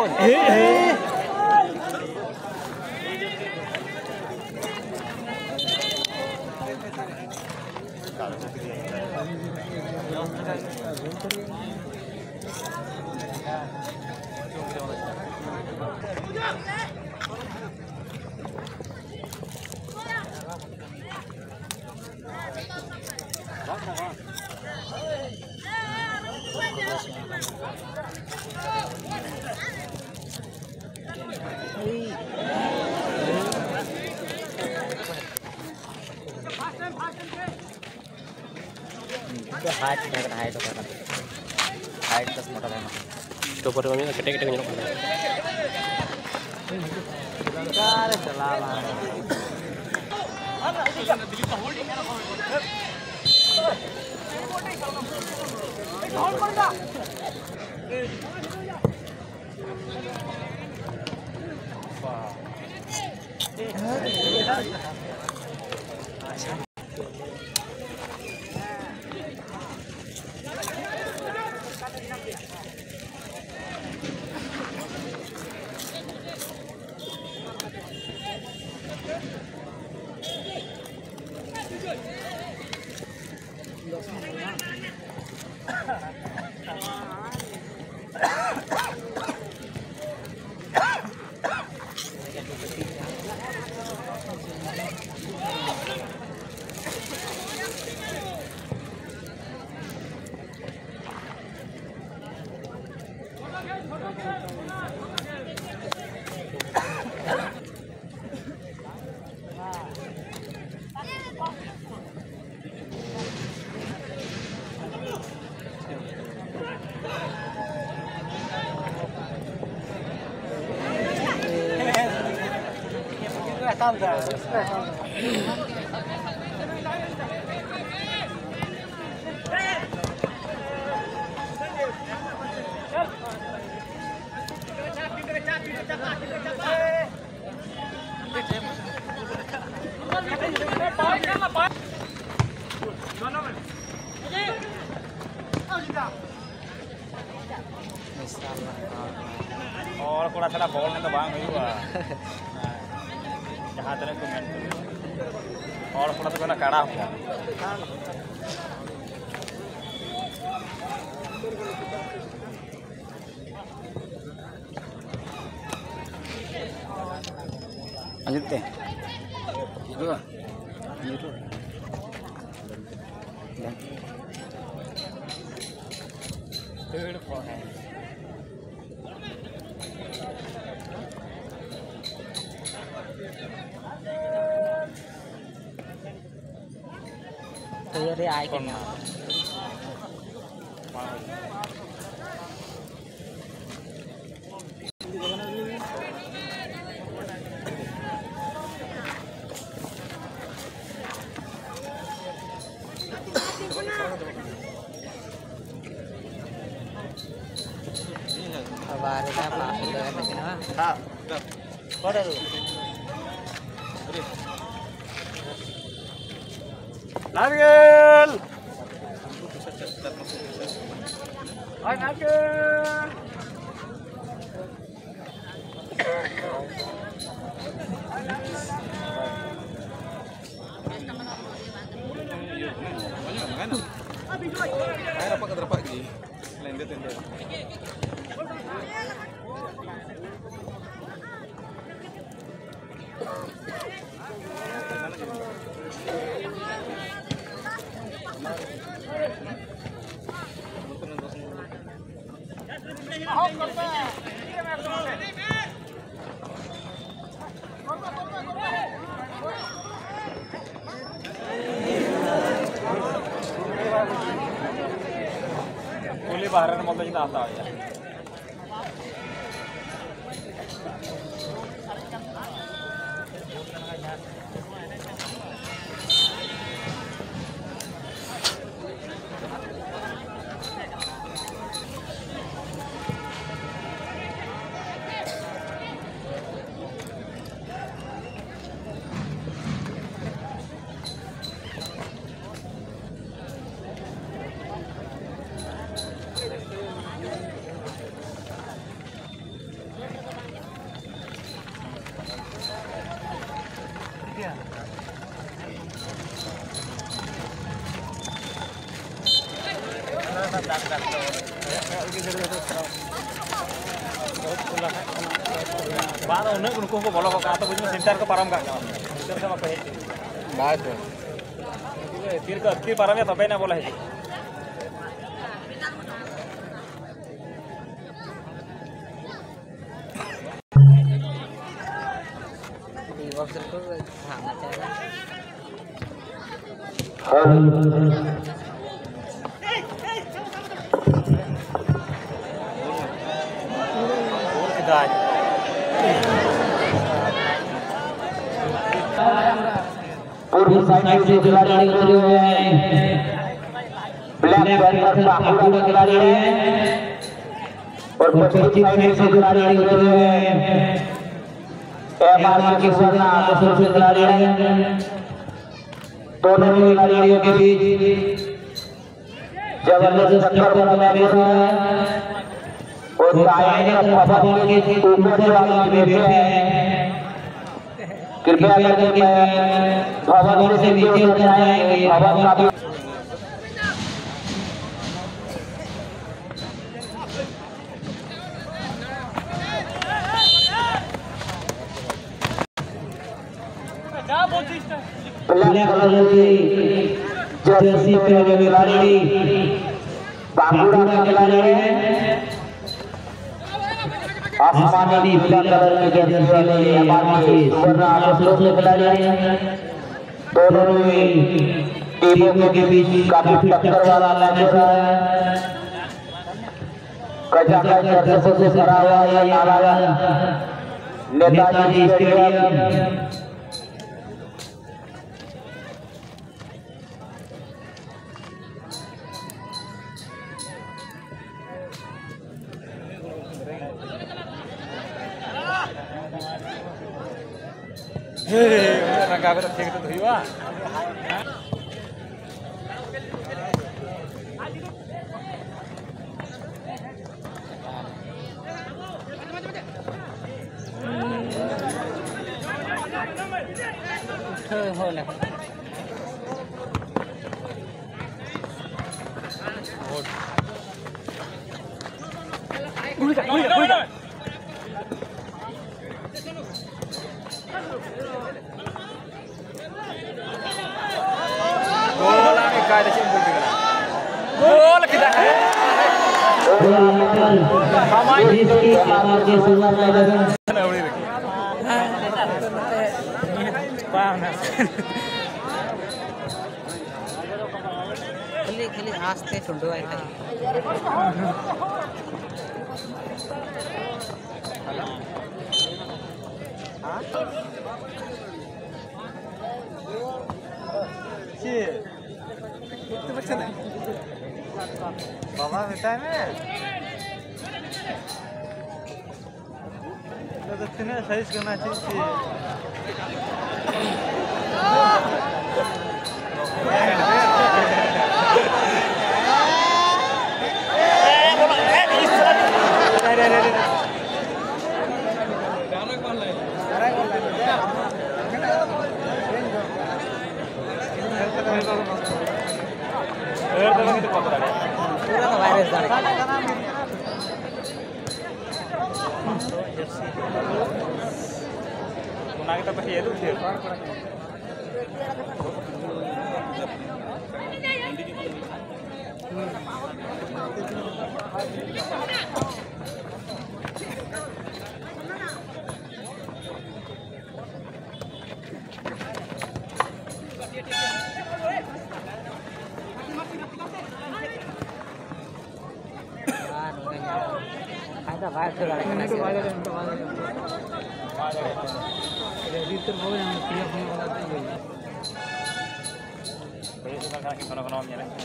Height plus मोटा है तो पर कमी कटे nyolok और कोड़ा थोड़ा बॉल में तो बांग हुआ जहाँ तक को मेन और कोड़ा तो ना काड़ा हुआ lanjut deh itu third forehand dari icon baru apa sudah kenal हाँ kode lu Nagel hai Nagel Ay, rapat ke rapat lagi. Lanjut lanjut. Boleh baharan mau kita tahu ya. Bang, unik ko bolok ka ato bujung center ko param ka. Center sama ko heji. Baik. Tir paramnya sampai na bola heji. Di box itu hang aja kan. Kita पूर्व side से खिलाड़ी उतरे हुए हैं। Black batter Bankura खिलाड़ी है और पश्चिम side से खिलाड़ी उतरे हुए हैं। एमआर के सुरना आकर्षण से खिलाड़ी है। दोनों खिलाड़ियों के बीच जबरदस्त टक्कर लगा हुआ है और दाएं तरफ के ऊपर वाले में बैठे हैं। कृपया करके मैं भवन से नीचे उतराएंगे। भवन का ब्लैक कलर की जर्सी पहने खिलाड़ी बांकुड़ा का खिलाड़ी है। आसमानी नीला कलर के जर्सी पहने हमारी सुरना आकर्षण से खिलाड़ी है। दोनों टीमों के बीच काफी टक्कर वाला मैच है। कजाका दर्शकों से भरा हुआ यह नारा नेताजी स्टेडियम rangka aku ঠিক তো ধইবা होला gol kita खेली आस्ते ठुंडो आई था बाबा बेटा में तो कितने साइज करना चाहिए पूरा तो virus Una kita pakai itu sih. ada virus लगा के Itu kan kono-kononya nih.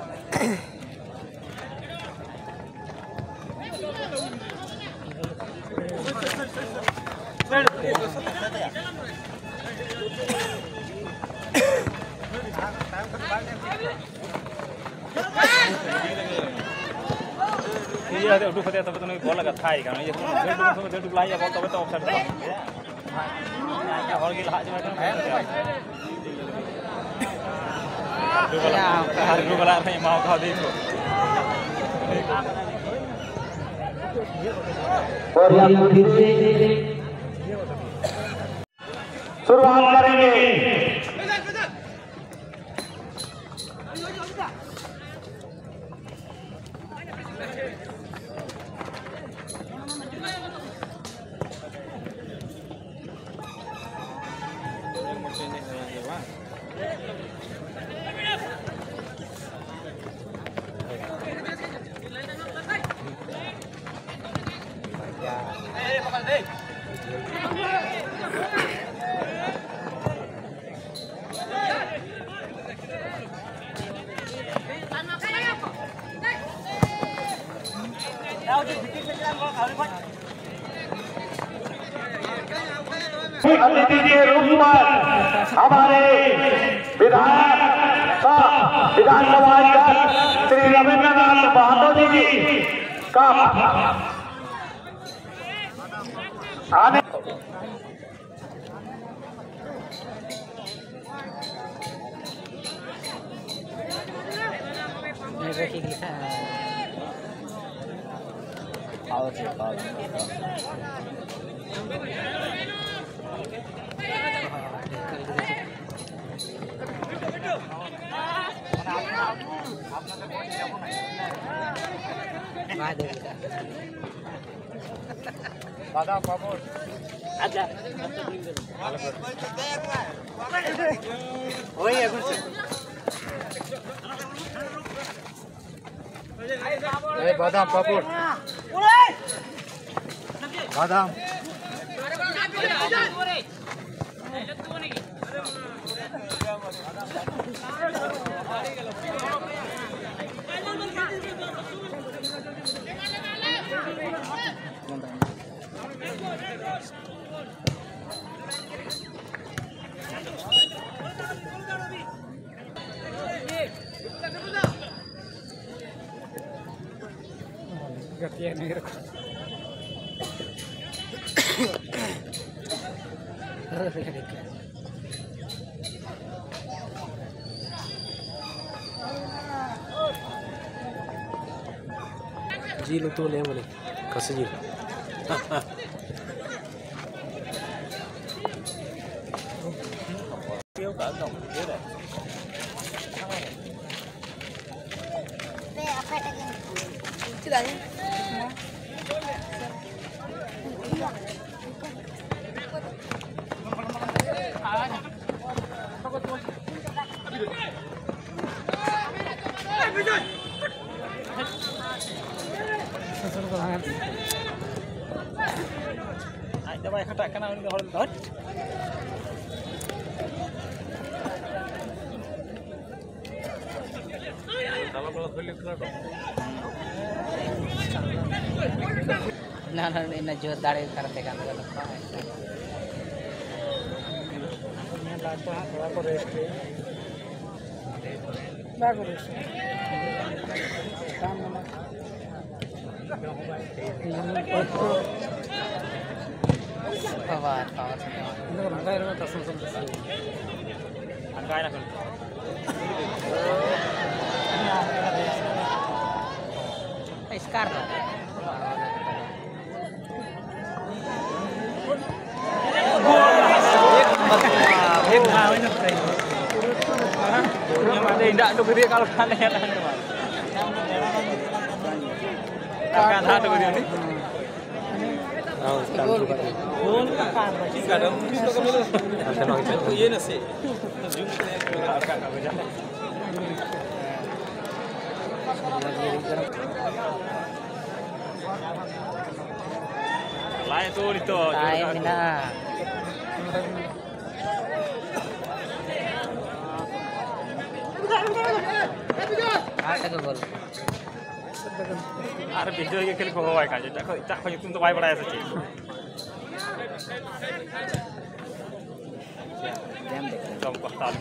Iya, ada udah pada tapi tuh bola gak thai kan. Iya, itu lagi ya bola tapi tuh offside tuh. Ya, orang gila aja macam. harga balak ni mau kau di tu. और यहाँ फिर से शुरुआत करेंगे। अतिथि के रूप में हमारे विधानसभा श्री रविंद्रनाथ महतो जी का आने Badan papur. Ada. Oh iya betul. Badan papur. Badan. Jil itu boleh boleh kasih jil. Ada banyak kata kena orang dot. Nah, ini jual dari karate kan kalau sekarang tidak tu gede kalau kan ya kan. Kan ada gede ni. Pun kan masih ada mungkin tu kami tu. Ye nasi. Zoom kan kan beja. Lain tu itu. lain mina. Ada ke bol? Ada video yang kali kau bawa kan? Tak kau itu untuk bawa beraya saja. Jom kau tahu.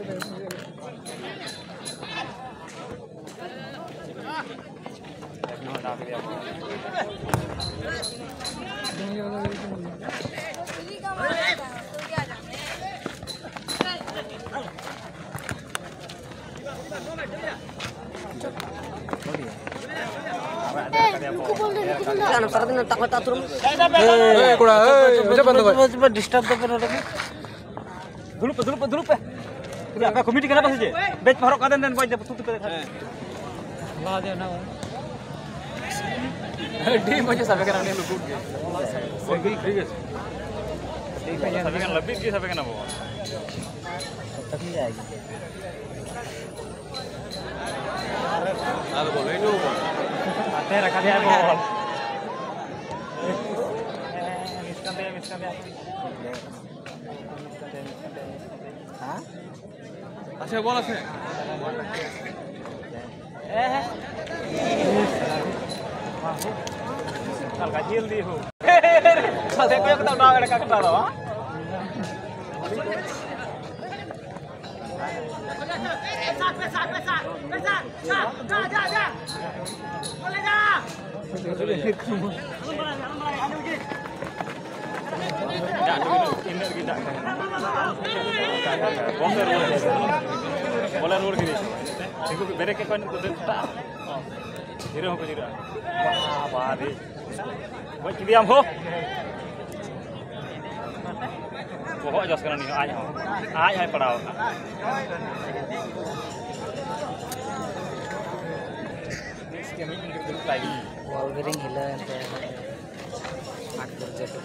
Disturb dulu pe. Apa komedi kenapa sih? Batch parok kaden dan baca tutup ke. Wah dia nama. Dia mau sampai kan ini lugu. Sampai kan lebih dia sampai kan apa? Tapi ya gitu. Ada boleh itu. Ada rekan dia bol. Miskan dia. Hah? Asal bola sih. Kal kecil di hu. Saya kau yang tahu ada kakak tahu, ah? Boleh gini. Itu bere ke kan itu tak. Hero ko jira. Wah, bari. Buat diam ho. Pokok jos kana ni aj ho. Aj hai padao. इसके में interview लगी. वॉल्वरिंग healer है. आठ बजे तो.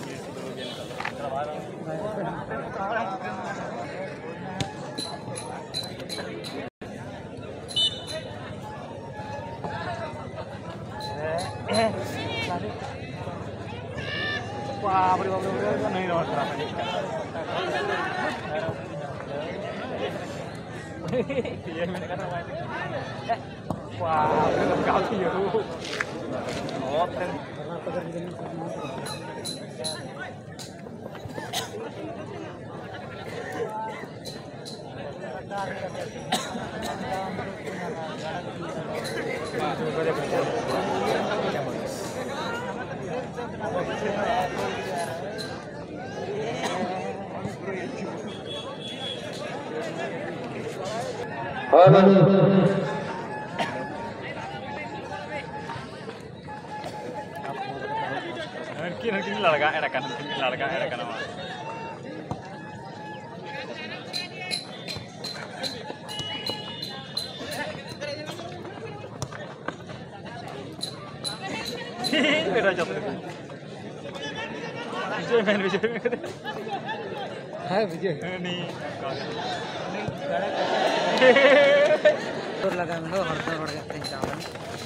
Wah, beri नहीं road खराब है ये मैंने कहा wah kau tu ya tu oh kan Kini laraga era kan nama. Beda jatuh. Vijay. हाँ विजय Ini. और लगा दो हर दो रोड जाते हैं चावल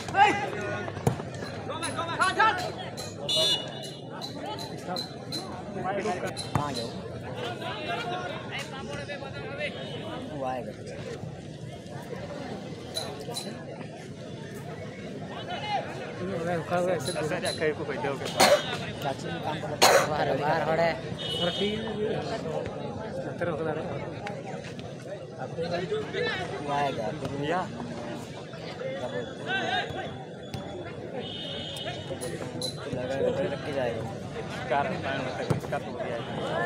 हाँ जाओ वो आएगा Saya kayak aku video ke. चाची काम करता है बाहर हो रहा है और ठीक है हो रहा है वो आएगा Iya. रख के जाएगा Sekarang main sekat tuh dia.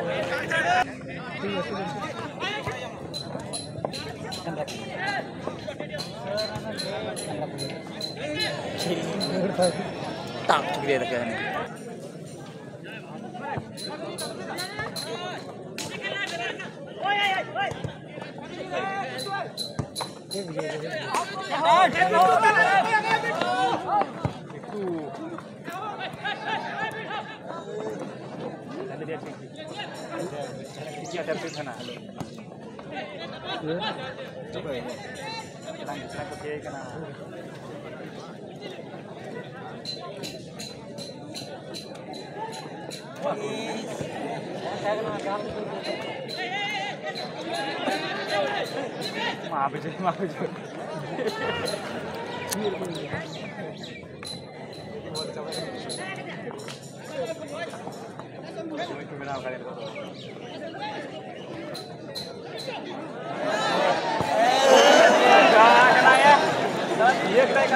Tak dia tak ni. Nanti dia tinggi ada di sana. Coba ini. Kita ke kana. Maaf aja. Itu benar kali itu.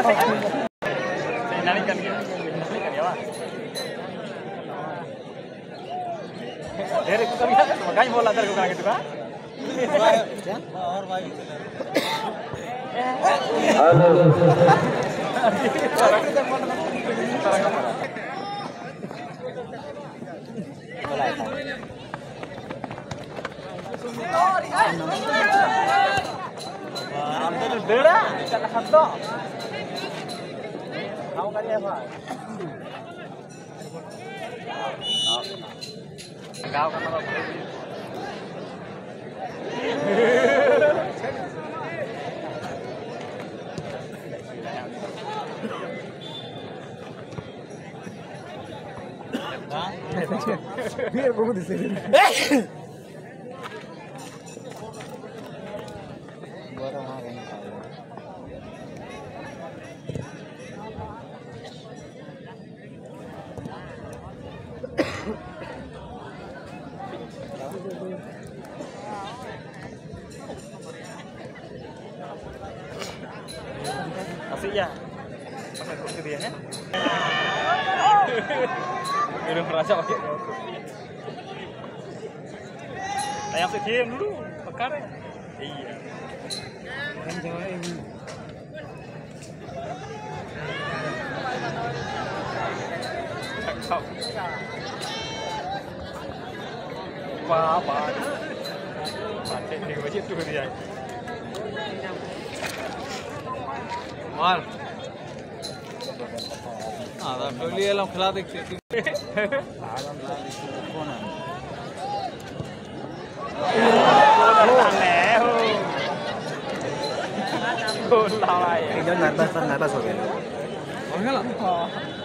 Nani kan ya? Nani kan ya, Pak? Dari itu kan makanya bola dari kurang gitu kan? और भाई Beda, kata satu. Kamu kan ya, Pak? Kau kan apa? Biar kamu di sini. Borong apa ini? Asik ya? Pakai kursi dia ya? Udah merasa pakai. Ayam sedih dulu, bakar ya? Iya. Cakep. Apa? Pakai nih wajib tuh dia. मार हाँ तो लिए लोग खिला देखते Gol lah ya. Ini nervous हो गया. और क्या